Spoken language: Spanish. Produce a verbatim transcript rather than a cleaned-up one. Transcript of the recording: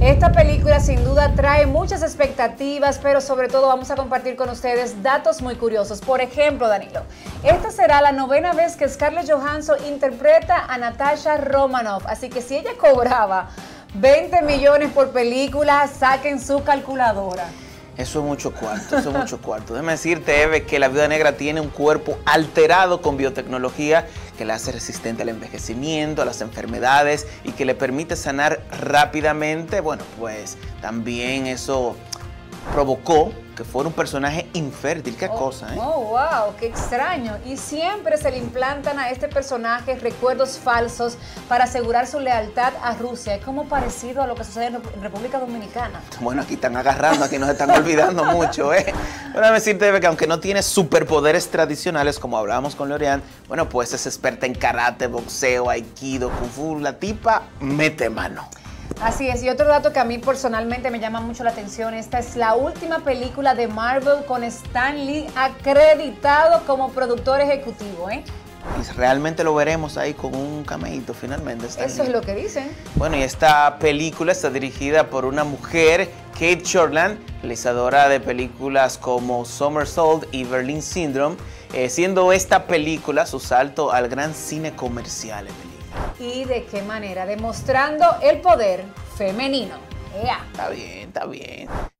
Esta película sin duda trae muchas expectativas, pero sobre todo vamos a compartir con ustedes datos muy curiosos. Por ejemplo, Danilo, esta será la novena vez que Scarlett Johansson interpreta a Natasha Romanoff, así que si ella cobraba veinte millones por película, saquen su calculadora. Eso es mucho cuarto, eso es mucho cuarto. Déjame decirte, Eve, que la Viuda Negra tiene un cuerpo alterado con biotecnología que la hace resistente al envejecimiento, a las enfermedades y que le permite sanar rápidamente. Bueno, pues también eso provocó que fuera un personaje infértil. Qué oh, cosa, ¿eh? Oh, wow, qué extraño. Y siempre se le implantan a este personaje recuerdos falsos para asegurar su lealtad a Rusia. Es como parecido a lo que sucede en República Dominicana. Bueno, aquí están agarrando, aquí nos están olvidando mucho, ¿eh? Bueno, déjame decirte, Eve, que aunque no tiene superpoderes tradicionales, como hablábamos con L'Oreal, bueno, pues es experta en karate, boxeo, aikido, kung fu. La tipa mete mano. Así es, y otro dato que a mí personalmente me llama mucho la atención, esta es la última película de Marvel con Stan Lee acreditado como productor ejecutivo, ¿eh? Y realmente lo veremos ahí con un cameíto finalmente. Stan Eso Lee. es lo que dicen. Bueno, y esta película está dirigida por una mujer, Kate Shortland, realizadora de películas como Somersault y Berlin Syndrome, eh, siendo esta película su salto al gran cine comercial, Emily. ¿Y de qué manera? Demostrando el poder femenino. ¡Ea! Está bien, está bien.